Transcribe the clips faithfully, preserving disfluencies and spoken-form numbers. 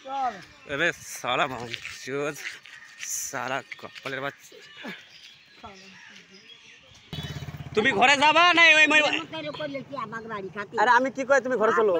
अरे साला मांचोद साला कपलेर बाচ্চা তুমি ঘরে যাবা না ওই মই আরে আমি কি কই তুমি ঘরে চলো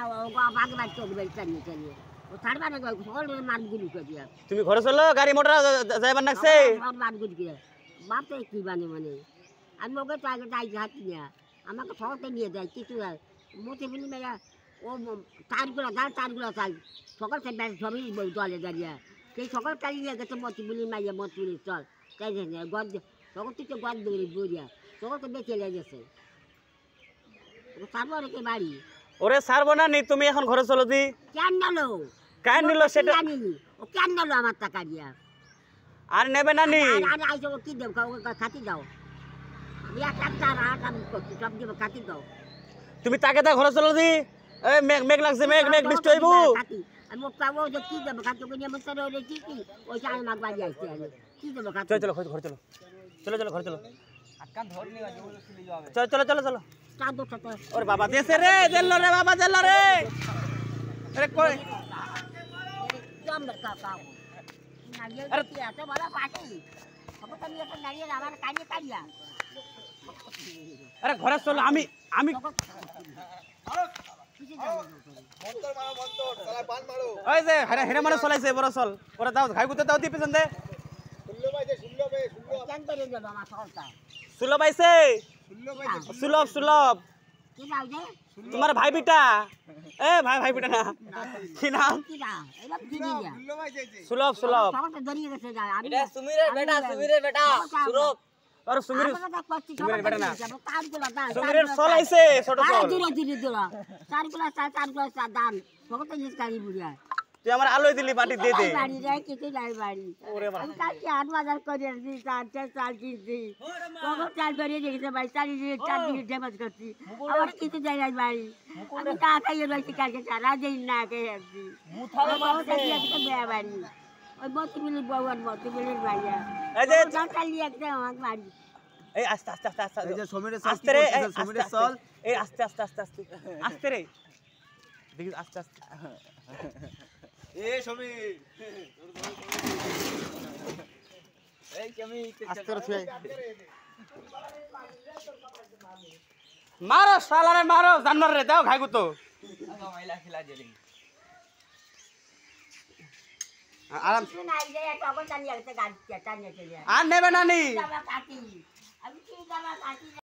তুমি ঘরে চলো গাড়ি মোটর যাইবার নাকছে বাপ তো কি বানে মানে আমি ওকে টাইগে যাই হাতি না আমাকে ঠকতে নিয়ে যায় কিছু মোটে বলি মেয়া ও তারগুলো দাঁড় তারগুলো চাই সকাল থেকে সবই দলে দাঁড়িয়ে সেই সকাল চালিয়ে গেছে মতি বলি মাইয়া মতি বলি চল তাই গদ তখন থেকে গদ দৌড়ি বইয়া তখন তো বেঁচে লেগেছে তারপরে কে বাড়ি ওরে ছাড়বো না নি তুমি এখন ঘরে চলো দি কেন নালো কেন নিল সেটা জানি ও কেন নালো আমার টাকা দিয়া আর নেবে না নি আরে আইসো কি দেব খাতি দাও আমি এক এক চার আট আমি করছি সব দেবো খাতি দাও তুমি তাকে তা ঘরে চলো দি এ মেঘ মেঘ লাগছে মেঘ মেঘ বৃষ্টি হইব আমি পাবো যে কি দেবো খাতি ওকে নিয়ে মতো রয়ে কি কি ওই চার মাস বাড়ি আসছে কি দেবো খাতি চলো চলো ঘরে চলো চলো চলো ঘরে চলো আটকান ধরে নিবা চলো চলো চলো চলো চার দো সাথে ওরে বাবা দেশে রে দেল্লো রে বাবা দেল্লো রে আরে কই জম না কাকা আরে কি এত বড় পাটি সব তো নিয়ে দাঁড়িয়ে আমার কাজে কাজিয়া আরে ঘরে চলো আমি আমি ওই যে হেরা হেরা মানে চলাইছে বড় চল ওরা দাও ঘাই গুতে দাও দি পেছন দে সুল্লো ভাই যে সুল্লো ভাই সুল্লো কেন করে গেল আমার সরটা সুলভ আইছে সুলভ সুলভ কি দাও যে তোমার ভাই বিটা এ ভাই ভাই বিটা না কি নাম কি না এরা কি দিয়া সুল্লো ভাই যাইছে সুলভ সুলভ সরটা ধরিয়ে গেছে যা আমি এটা সুমিরের বেটা সুমিরের বেটা সুরভ আর সুমির সুমিরের বেটা না সুমিরের চল আইছে ছোট চল আরে দূরে দূরে দূরে চার গুলা চার চার গুলা চার দান ভগত জিনিস গাড়ি বুড়িয়া তুই আমার আলোই দিলি মাটি দে দে বাড়ি রে কিছু নাই বাড়ি আমি কালকে আট বাজার করে আসছি চার চার চার কিনছি ভগত চার করে রেখেছে ভাই চার চার দিকে ড্যামেজ করছি আমার কিছু যাই নাই বাড়ি আমি তা খাইয়ে রয়েছি কালকে সারা দিন না খেয়ে আসছি মেয়া বাড়ি ওই মতি মিলি বউয়ার মতি মিলির ভাইয়া এই যে চালিয়ে একটা আমার বাড়ি এই আস্তে আস্তে আস্তে আস্তে এই যে সমীরের আস্তে রে সমীরের চল এই আস্তে আস্তে আস্তে আস্তে আস্তে রে দেখি আস্তে আস্তে এ সমীর এই কেমি আস্তে রে ছুঁয়ে মারো শালারে মারো জানোয়ার রে দাও খাইগু তো মাইলা খেলা দিলি আরাম নাই যে তখন চালিয়ে একটা গাড়ি চালিয়ে চলে আর নেবে না নি আমি কি যাবা কাটি